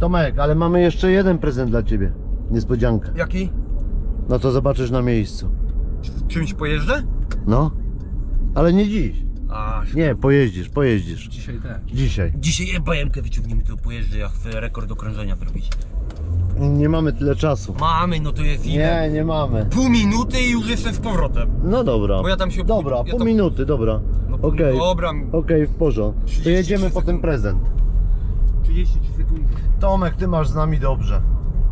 Tomek, ale mamy jeszcze jeden prezent dla ciebie. Niespodziankę. Jaki? No to zobaczysz na miejscu. Czymś pojeżdżę? No. Ale nie dziś. A, Nie, pojeździsz. dzisiaj też. Dzisiaj. Dzisiaj BM-kę wyciągniemy, to pojeżdżę, jak rekord okrążenia zrobić. Nie mamy tyle czasu. Mamy, no to jest ile? Nie mamy. Pół minuty i już jestem z powrotem. No dobra. Bo ja tam się... Dobra, ja pół tam... minuty, dobra. No, Okej. Dobra. Okej, w porządku. To 33 jedziemy po ten sekundy. prezent. 33 sekundy. Tomek, ty masz z nami dobrze.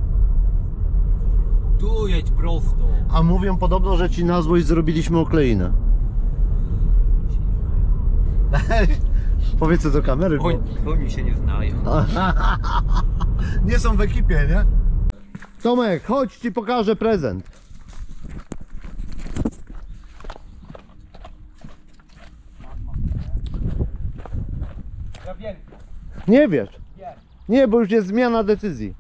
Tu jedź prosto. A mówią podobno, że ci na złość zrobiliśmy okleinę. Powiedz to do kamery, bo... Oni się nie znają. Nie są w ekipie, nie? Tomek, chodź, ci pokażę prezent. Ja wiem. Nie wiesz? Nie, bo już jest zmiana decyzji.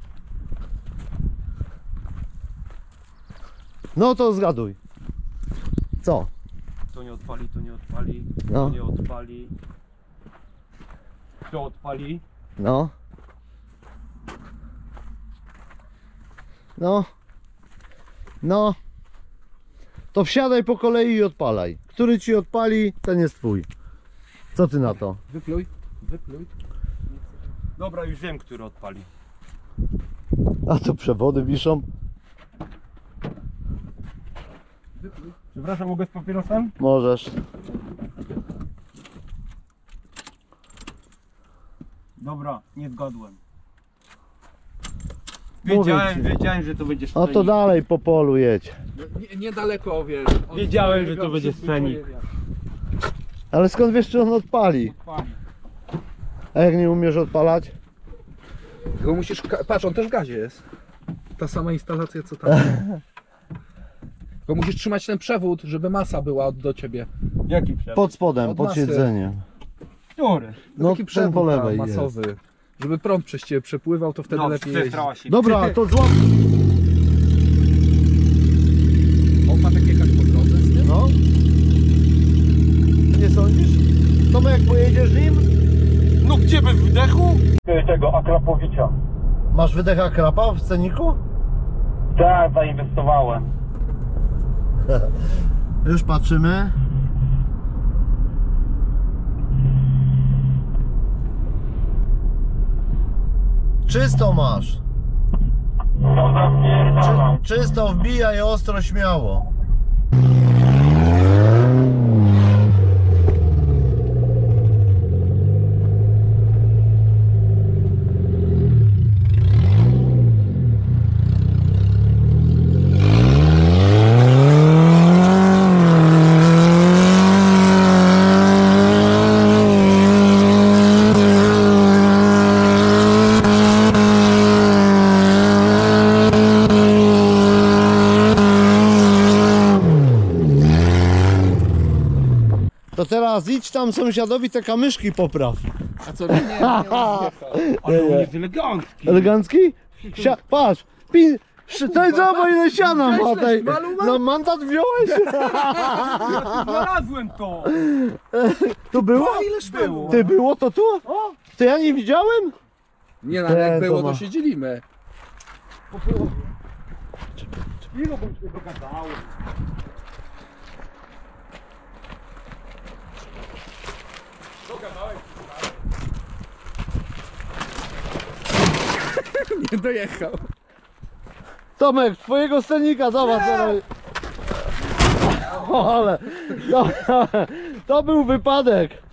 No to zgaduj. Co? To nie odpali, to nie odpali, No. to nie odpali. To odpali. No. No. No. To wsiadaj po kolei i odpalaj. Który ci odpali, ten jest twój. Co ty na to? Wypluj. Dobra, już wiem, który odpali. A to przewody wiszą? Przepraszam, mogę z papierosem? Możesz. Dobra, nie zgadłem. Mówię ci. Wiedziałem, że to będzie A scenik. to dalej po polu jedź. Niedaleko, wiesz. Wiedziałem, że to będzie scenik. Ale skąd wiesz, czy on odpali? Odpali. A jak nie umiesz odpalać? Tylko musisz, patrz, on też w gazie jest. Ta sama instalacja co tam. Tylko musisz trzymać ten przewód, żeby masa była do ciebie. Jaki przewód? Pod spodem, Od pod masy. siedzeniem. Który? No Taki ten przewód po tam, lewej masowy. jest. Żeby prąd przez ciebie przepływał, to wtedy lepiej jeździć. zestrała się. Dobra, to złap. On ma tak jechać po drodze z tym? No. Nie sądzisz? Tomek, jak pojedziesz nim? No gdzie bez wydechu? Tego Akrapowicza. Masz wydech Akrapa w sceniku? Tak, zainwestowałem. Już patrzymy. Czysto masz. Czysto, wbijaj ostro, śmiało. To teraz idź tam sąsiadowi te kamyszki popraw. A co, nie zjechał. Ale on jest elegancki. Elegancki? Patrz, to jest zobacz ile siana ma tej. malucha? No mandat wziąłeś? Znalazłem to. Tu było? Ileż było? Ty było to tu? To ja nie widziałem? Nie, no, ale jak to było, ma. to się dzielimy. Chwilę bym się dogadałem. Nie dojechał. Tomek, twojego scenika, zobacz. O, ale to był wypadek.